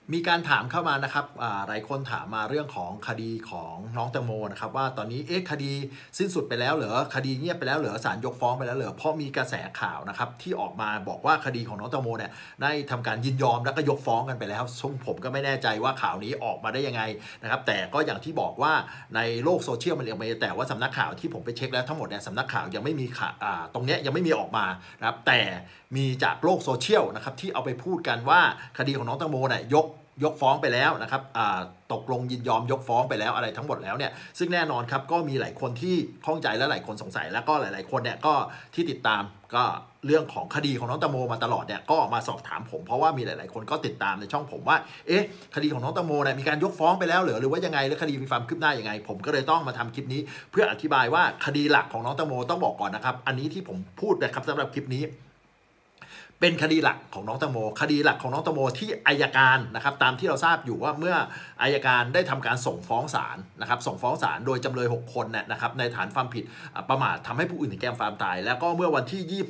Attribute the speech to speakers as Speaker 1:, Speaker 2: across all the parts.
Speaker 1: มีการถามเข้ามานะครับหลายคนถามมาเรื่องของคดีของน้องแตงโมนะครับว่าตอนนี้คดีสิ้นสุดไปแล้วเหรอคดีเงียบไปแล้วเหรอศาลยกฟ้องไปแล้วเหรอเพราะมีกระแสข่าวนะครับที่ออกมาบอกว่าคดีของน้องแตงโมเนี่ยได้ทำการยินยอมแล้วก็ยกฟ้องกันไปแล้วซึ่งผมก็ไม่แน่ใจว่าข่าวนี้ออกมาได้ยังไงนะครับแต่ก็อย่างที่บอกว่าในโลกโซเชียลมันยังไม่แต่ว่าสำนักข่าวที่ผมไปเช็คแล้วทั้งหมดเนี่ยสำนักข่าวยังไม่มีตรงเนี้ยยังไม่มีออกมานะครับแต่มีจากโลกโซเชียลนะครับที่เอาไปพูดกันว่าคดีของน้องแตงโมเนี่ยยกฟ้องไปแล้วนะครับตกลงยินยอมยกฟ้องไปแล้วอะไรทั้งหมดแล้วเนี่ยซึ่งแน่นอนครับก็มีหลายคนที่ข้องใจและหลายคนสงสัยแล้วก็หลายๆคนเนี่ยก็ที่ติดตามก็เรื่องของคดีของน้องแตงโมมาตลอดเนี่ยก็มาสอบถามผมเพราะว่ามีหลายๆคนก็ติดตามในช่องผมว่าคดีของน้องแตงโมเนี่ยมีการยกฟ้องไปแล้วหรือว่ายังไงหรือคดีมีความคืบหน้ายังไงผมก็เลยต้องมาทำคลิปนี้เพื่ออธิบายว่าคดีหลักของน้องแตงโมต้องบอกก่อนนะครับอันนี้ที่ผมพูดนะครับสำหรับคลิปนี้เป็นคดีหลักของน้องแตงโมคดีหลักของน้องแตงโมที่อัยการนะครับตามที่เราทราบอยู่ว่าเมื่ออัยการได้ทำการส่งฟ้องศาลนะครับส่งฟ้องศาลโดยจำเลย6คนนะครับในฐานความผิดประมาททำให้ผู้อื่นถึงแก่ความตายแล้วก็เมื่อวันที่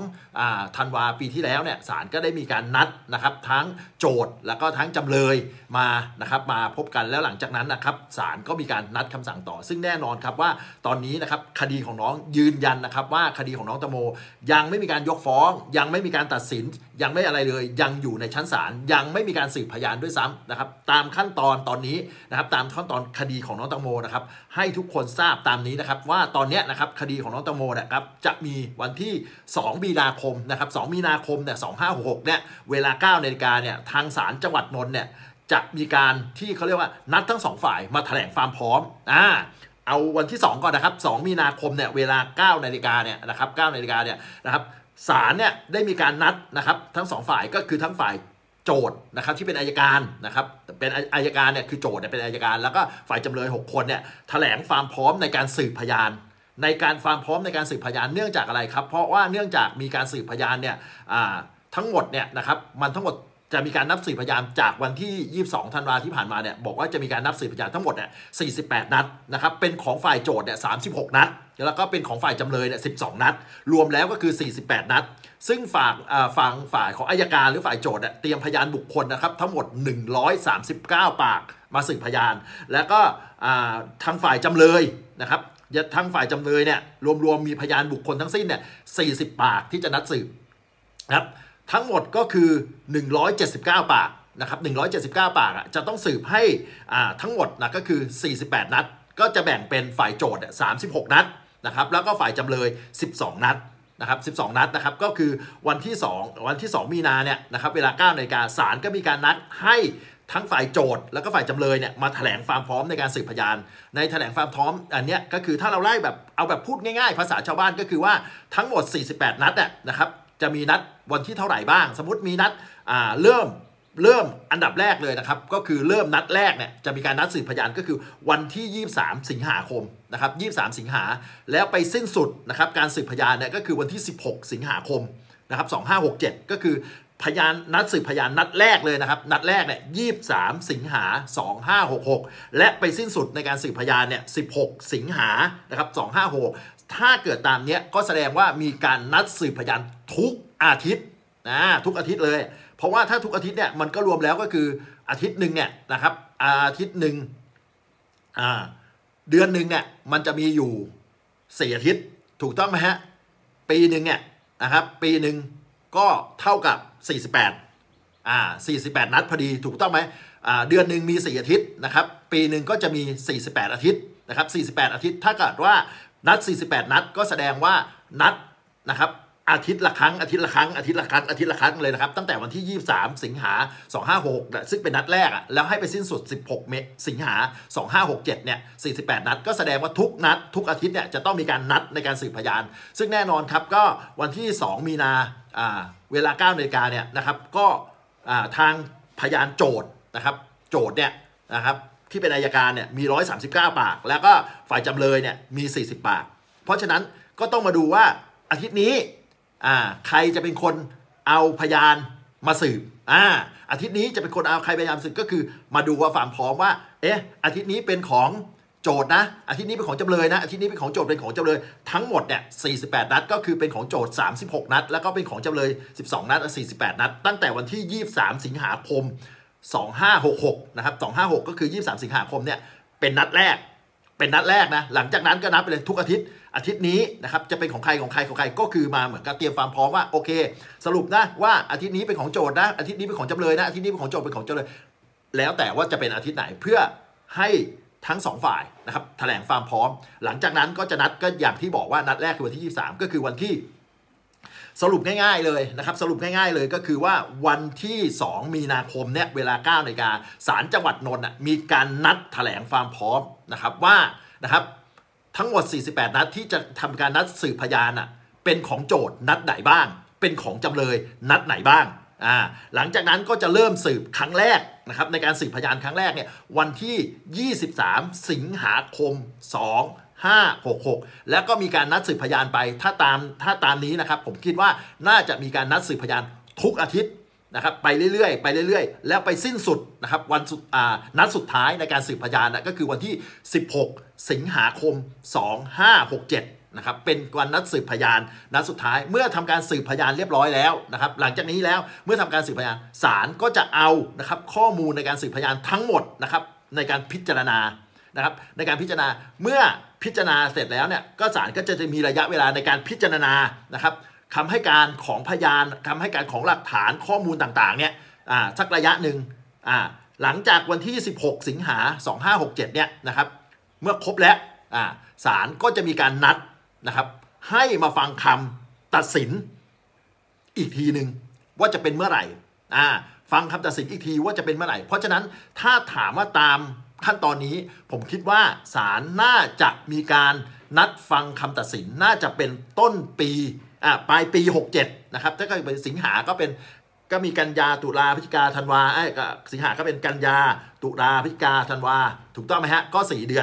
Speaker 1: 22ธันวาปีที่แล้วเนี่ยศาลก็ได้มีการนัดนะครับทั้งโจทก์แล้วก็ทั้งจำเลยมานะครับมาพบกันแล้วหลังจากนั้นนะครับศาลก็มีการนัดคำสั่งต่อซึ่งแน่นอนครับว่าตอนนี้นะครับคดีของน้องยืนยันนะครับว่าคดีของน้องแตงโมยังไม่มีการยกฟ้องยังไม่มีการตัดสินยังไม่อะไรเลยยังอยู่ในชั้นศาลยังไม่มีการสืบพยานด้วยซ้ำนะครับตามขั้นตอนตอนนี้นะครับตามขั้นตอนคดีของน้องแตงโมนะครับให้ทุกคนทราบตามนี้นะครับว่าตอนนี้นะครับคดีของน้องแตงโมนะครับจะมีวันที่2มีนาคมนะครับ2มีนาคมเนี่ย2566เนี่ยเวลา 9 นาฬิกาเนี่ยทางศาลจังหวัดนนท์เนี่ยจะมีการที่เขาเรียกว่านัดทั้ง2ฝ่ายมาแถลงความพร้อมเอาวันที่2ก่อนนะครับ2มีนาคมเนี่ยเวลา 9 นาฬิกาเนี่ยนะครับ9 นาฬิกาเนี่ยนะครับศาลเนี่ยได้มีการนัดนะครับทั้ง2ฝ่ายก็คือทั้งฝ่ายโจทก์นะครับที่เป็นอัยการนะครับเป็นอัยการเนี่ยคือโจทก์เนี่ยเป็นอัยการแล้วก็ฝ่ายจำเลย6คนเนี่ยแถลงความพร้อมในการสืบพยานในการความพร้อมในการสืบพยานเนื่องจากอะไรครับเพราะว่าเนื่องจากมีการสืบพยานเนี่ยทั้งหมดเนี่ยนะครับมันทั้งหมดจะมีการนับสืบพยานจากวันที่22ธันวาที่ผ่านมาเนี่ยบอกว่าจะมีการนับสืบพยานทั้งหมดเนี่ย48นัดนะครับเป็นของฝ่ายโจทก์เนี่ย36นัดแล้วก็เป็นของฝ่ายจำเลยเนี่ย12นัดรวมแล้วก็คือ48นัดซึ่งฝ่ายของอัยการหรือฝ่ายโจทก์เตรียมพยานบุคคลนะครับทั้งหมด139ปากมาสืบพยานแล้วก็ทางฝ่ายจำเลยนะครับทางฝ่ายจำเลยเนี่ยรวมมีพยานบุคคลทั้งสิ้นเนี่ย40ปากที่จะนัดสืบนะครับทั้งหมดก็คือ179ปากนะครับ179ปากจะต้องสืบให้ทั้งหมดนะก็คือ48นัดก็จะแบ่งเป็นฝ่ายโจทก์36นัดนะครับแล้วก็ฝ่ายจำเลย12นัดนะครับ12นัดนะครับก็คือวันที่2มีนาเนี่ยนะครับเวลา 9 นาฬิกาศาลก็มีการนัดให้ทั้งฝ่ายโจทก์แล้วก็ฝ่ายจำเลยเนี่ยมาแถลงความพร้อมในการสืบพยานในแถลงความพร้อมอันเนี้ยก็คือถ้าเราไล่แบบเอาแบบพูดง่ายๆภาษาชาวบ้านก็คือว่าทั้งหมด48นัดเนี่ยนะครับจะมีนัดวันที่เท่าไหร่บ้างสมมติมีนัดเริ่มอันดับแรกเลยนะครับก็คือเริ่มนัดแรกเนี่ยจะมีการนัดสืบพยานก็คือวันที่23สิงหาคมนะครับ23สิงหาแล้วไปสิ้นสุดนะครับการสืบพยานเนี่ยก็คือวันที่16สิงหาคมนะครับ2567ก็คือพยานนัดสืบพยานนัดแรกเลยนะครับนัดแรกเนี่ย23สิงหา2566และไปสิ้นสุดในการสืบพยานเนี่ย16สิงหานะครับ2566ถ้าเกิดตามเนี้ยก็แสดงว่ามีการนัดสืบพยานทุกอาทิตย์ทุกอาทิตย์เลยเพราะว่าถ้าทุกอาทิตย์เนี่ยมันก็รวมแล้วก็คืออาทิตย์หนึ่งเนี่ยนะครับอาทิตย์หนึ่งเดือนหนึ่งเนี่ยมันจะมีอยู่4อาทิตย์ถูกต้องไหมฮะปีหนึ่งเนี่ยนะครับปีหนึ่งก็เท่ากับ48นัดพอดีถูกต้องไหมเดือนหนึ่งมี4อาทิตย์นะครับปีหนึ่งก็จะมี48อาทิตย์นะครับ48อาทิตย์ถ้าเกิดว่านัด48นัดก็แสดงว่านัดนะครับอาทิตย์ละครั้งอาทิตย์ละครั้งอาทิตย์ละครั้งอาทิตย์ละครั้งเลยนะครับตั้งแต่วันที่23สิงหา256ซึ่งเป็นนัดแรกแล้วให้ไปสิ้นสุด16สิงหา2567เนี่ย48นัดก็แสดงว่าทุกนัดทุกอาทิตย์เนี่ยจะต้องมีการนัดในการสืบพยานซึ่งแน่นอนครับก็วันที่2มีนาเวลา 9 นาฬิกาเนี่ยนะครับก็ทางพยานโจทก์นะครับโจทก์เนี่ยนะครับที่เป็นอัยการเนี่ยมี139ปากแล้วก็ฝ่ายจำเลยเนี่ยมี40ปากเพราะฉะนั้นก็ต้องมาดูว่าอาทิตย์นี้ใครจะเป็นคนเอาพยานมาสืบอาทิตย์นี้จะเป็นคนเอาใครพยานสืบก็คือมาดูว่าความพร้อมว่าอาทิตย์นี้เป็นของโจทก์นะอาทิตย์นี้เป็นของจำเลยนะอาทิตย์นี้เป็นของโจทก์เป็นของจำเลยทั้งหมดเนี่ย48นัดก็คือเป็นของโจทก์36นัดแล้วก็เป็นของจำเลย12นัด48นัดตั้งแต่วันที่23สิงหาคม 2566นะครับ256ก็คือ23สิงหาคมเนี่ยเป็นนัดแรกนะหลังจากนั้นก็นับไปเลยทุกอาทิตย์นี้นะครับจะเป็นของใครก็คือมาเหมือนกับเตรียมความพร้อมว่าโอเคสรุปนะว่าอาทิตย์นี้เป็นของโจทย์นะอาทิตย์นี้เป็นของจำเลยนะอาทิตย์นี้เป็นของโจทย์เป็นของจำเลยแล้วแต่ว่าจะเป็นอาทิตย์ไหนเพื่อให้ทั้ง2ฝ่ายนะครับแถลงความพร้อมหลังจากนั้นก็จะนัดก็อย่างที่บอกว่านัดแรกคือวันที่23ก็คือวันที่สรุปง่ายๆเลยนะครับสรุปง่ายๆเลยก็คือว่าวันที่2มีนาคมเนี่ยเวลา 9 นาฬิกาศาลจังหวัดนนท์มีการนัดแถลงความพร้อมนะครับว่านะครับทั้งหมด48นัดที่จะทำการนัดสืบพยานเป็นของโจทย์นัดไหนบ้างเป็นของจำเลยนัดไหนบ้างหลังจากนั้นก็จะเริ่มสืบครั้งแรกนะครับในการสืบพยานครั้งแรกเนี่ยวันที่23สิงหาคม2566แล้วก็มีการนัดสืบพยานไปถ้าตามนี้นะครับผมคิดว่าน่าจะมีการนัดสืบพยานทุกอาทิตย์นะครับไปเรื่อยๆแล้วไปสิ้นสุดนะครับนัดสุดท้ายในการสืบพยานก็คือวันที่16สิงหาคม2567นะครับเป็นวันนัดสืบพยานนัดสุดท้ายเมื่อทำการสืบพยานเรียบร้อยแล้วนะครับหลังจากนี้แล้วเมื่อทำการสืบพยานศาลก็จะเอานะครับข้อมูลในการสืบพยานทั้งหมดนะครับในการพิจารณานะครับในการพิจารณาเมื่อพิจารณาเสร็จแล้วเนี่ยก็ศาลก็จะมีระยะเวลาในการพิจารณานะครับคำให้การของพยานคำให้การของหลักฐานข้อมูลต่างๆเนี่ยสักระยะหนึ่งหลังจากวันที่16สิงหา2567เนี่ยนะครับเมื่อครบแล้วศาลก็จะมีการนัดนะครับให้มาฟังคำตัดสินอีกทีหนึ่งว่าจะเป็นเมื่อไหร่ฟังคำตัดสินอีกทีว่าจะเป็นเมื่อไหร่เพราะฉะนั้นถ้าถามว่าตามขั้นตอนนี้ผมคิดว่าศาลน่าจะมีการนัดฟังคำตัดสินน่าจะเป็นต้นปีปลายปี67นะครับถ้าเกิดเป็นสิงหาก็มีกันยาตุลาพฤศจิกาธันวาสิงหาก็เป็นกันยาตุลาพฤศจิกาธันวาถูกต้องไหมฮะก็4เดือน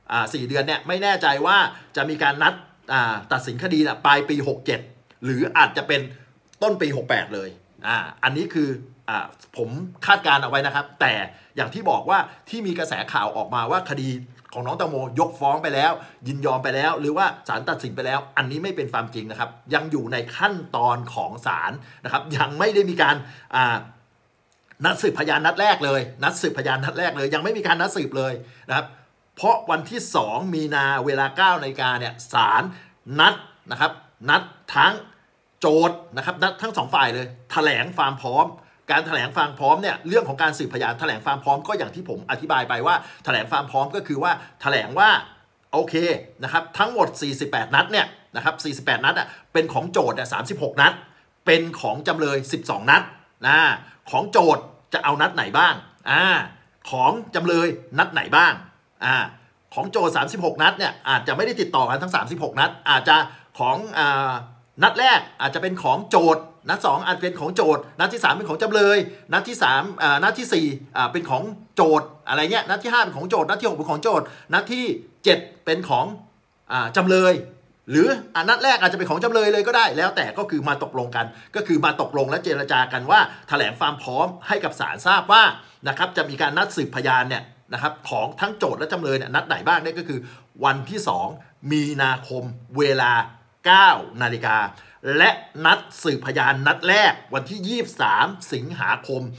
Speaker 1: 4เดือนเนี่ยไม่แน่ใจว่าจะมีการนัดตัดสินคดีปลายปี67หรืออาจจะเป็นต้นปี68เลยอันนี้คือผมคาดการเอาไว้นะครับแต่อย่างที่บอกว่าที่มีกระแสข่าวออกมาว่าคดีของน้องแตงโมยกฟ้องไปแล้วยินยอมไปแล้วหรือว่าศาลตัดสินไปแล้วอันนี้ไม่เป็นความจริงนะครับยังอยู่ในขั้นตอนของศาลนะครับยังไม่ได้มีการนัดสืบพยานนัดแรกเลยยังไม่มีการนัดสืบเลยนะครับเพราะวันที่2มีนาเวลา 9 นาฬิกาเนี่ยศาลนัดนะครับนัดทั้งโจทย์นะครับนัดทั้ง2ฝ่ายเลยแถลงความพร้อมการแถลงความพร้อมเนี่ยเรื่องของการสืบพยานแถลงความพร้อมก็อย่างที่ผมอธิบายไปว่าแถลงความพร้อมก็คือว่าแถลงว่าโอเคนะครับทั้งหมด48นัดเนี่ยนะครับ48นัดเป็นของโจทย์36นัดเป็นของจำเลย12นัดของโจทย์จะเอานัดไหนบ้างของจำเลยนัดไหนบ้างของโจทย์36นัดเนี่ยอาจจะไม่ได้ติดต่อกันทั้ง36นัดอาจจะของนัดแรกอาจจะเป็นของโจทย์นัด2อาจเป็นของโจทย์นัดที่3เป็นของจำเลยนัดที่3นัดที่4เป็นของโจทย์อะไรเงี้ยนัดที่5เป็นของโจทย์นัดที่6เป็นของโจทย์นัดที่7เป็นของจำเลยหรือนัดแรกอาจจะเป็นของจำเลยเลยก็ได้แล้วแต่ก็คือมาตกลงกันก็คือมาตกลงและเจรจากันว่าแถลงความพร้อมให้กับศาลทราบว่านะครับจะมีการนัดสืบพยานเนี่ยนะครับของทั้งโจทย์และจำเลยเนี่ยนัดไหนบ้างเนี่ยก็คือวันที่2มีนาคมเวลา 9 นาฬิกาและนัดสืบพยานนัดแรกวันที่23สิงหาคม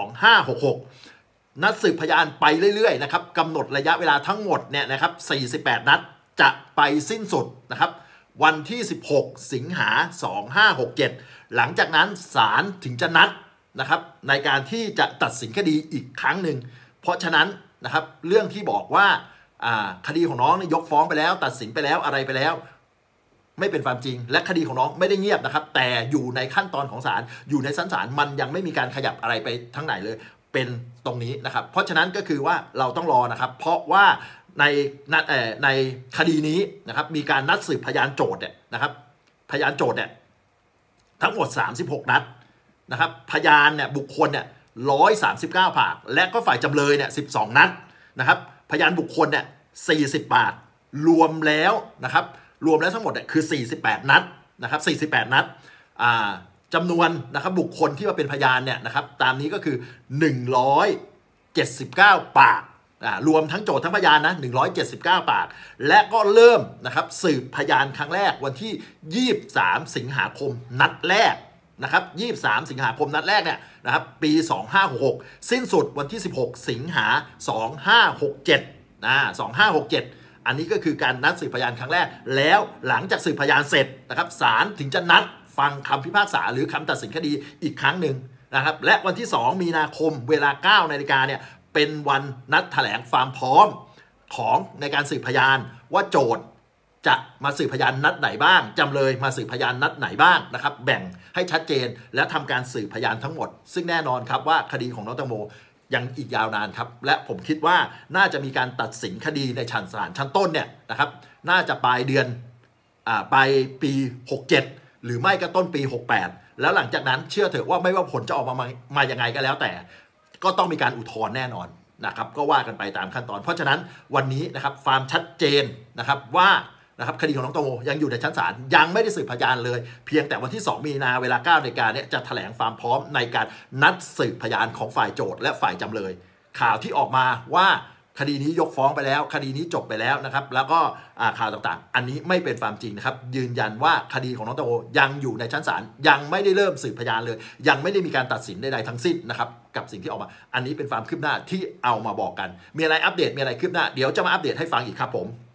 Speaker 1: 2566นัดสืบพยานไปเรื่อยๆนะครับกำหนดระยะเวลาทั้งหมดเนี่ยนะครับ48นัดจะไปสิ้นสุดนะครับวันที่16สิงหา2567หลังจากนั้นศาลถึงจะนัดนะครับในการที่จะตัดสินคดีอีกครั้งหนึ่งเพราะฉะนั้นนะครับเรื่องที่บอกว่าคดีของน้องยกฟ้องไปแล้วตัดสินไปแล้วอะไรไปแล้วไม่เป็นความจริงและคดีของน้องไม่ได้เงียบนะครับแต่อยู่ในขั้นตอนของศาลอยู่ในชั้นศาลมันยังไม่มีการขยับอะไรไปทั้งไหนเลยเป็นตรงนี้นะครับเพราะฉะนั้นก็คือว่าเราต้องรอนะครับเพราะว่าในคดีนี้นะครับมีการนัดสืบพยานโจทย์เนี่ยนะครับพยานโจทย์เนี่ยทั้งหมด36นัดนะครับพยานเนี่ยบุคคลเนี่ย139ปากและก็ฝ่ายจำเลยเนี่ย12นัดนะครับพยานบุคคลเนี่ย40ปากรวมแล้วนะครับรวมแล้วทั้งหมดเนี่ยคือ48นัดนะครับ48นัดจำนวนนะครับบุคคลที่มาเป็นพยานเนี่ยนะครับตามนี้ก็คือ179ปากรวมทั้งโจทย์ทั้งพยานนะ179ปากและก็เริ่มนะครับสืบพยานครั้งแรกวันที่23สิงหาคมนัดแรกนะครับ23สิงหาคมนัดแรกเนี่ยนะครับปี2566สิ้นสุดวันที่16สิงหา25672567อันนี้ก็คือการนัดสืบพยานครั้งแรกแล้วหลังจากสืบพยานเสร็จนะครับศาลถึงจะนัดฟังคำพิพากษาหรือคำตัดสินคดีอีกครั้งหนึ่งนะครับและวันที่2มีนาคมเวลา 9 นาฬิกาเนี่ยเป็นวันนัดแถลงความพร้อมของในการสืบพยานว่าโจทย์จะมาสืบพยานนัดไหนบ้างจำเลยมาสืบพยานนัดไหนบ้างนะครับแบ่งให้ชัดเจนและทำการสืบพยานทั้งหมดซึ่งแน่นอนครับว่าคดีของน้องแตงโมยังอีกยาวนานครับและผมคิดว่าน่าจะมีการตัดสินคดีในชั้นศาลชั้นต้นเนี่ยนะครับน่าจะปลายเดือนปลายปี67หรือไม่ก็ต้นปี68แล้วหลังจากนั้นเชื่อเถอะว่าไม่ว่าผลจะออกมายังไงก็แล้วแต่ก็ต้องมีการอุทธรณ์แน่นอนนะครับก็ว่ากันไปตามขั้นตอนเพราะฉะนั้นวันนี้นะครับความชัดเจนนะครับว่านะครับคดีของน้องแตงโมยังอยู่ในชั้นศาลยังไม่ได้สืบพยานเลยเพียงแต่วันที่2มีนาเวลา 9 นาฬิกาเนี่ยจะแถลงความพร้อมในการนัดสืบพยานของฝ่ายโจทก์และฝ่ายจำเลยข่าวที่ออกมาว่าคดีนี้ยกฟ้องไปแล้วคดีนี้จบไปแล้วนะครับแล้วก็ข่าวต่างๆอันนี้ไม่เป็นความจริงนะครับยืนยันว่าคดีของน้องแตงโมยังอยู่ในชั้นศาลยังไม่ได้เริ่มสืบพยานเลยยังไม่ได้มีการตัดสินใดๆทั้งสิ้นนะครับกับสิ่งที่ออกมาอันนี้เป็นความคืบหน้าที่เอามาบอกกันมีอะไรอัปเดตมีอะไรคืบหน้าเดี๋ยวจะมาอัปเดตให้ฟังอีกครับผม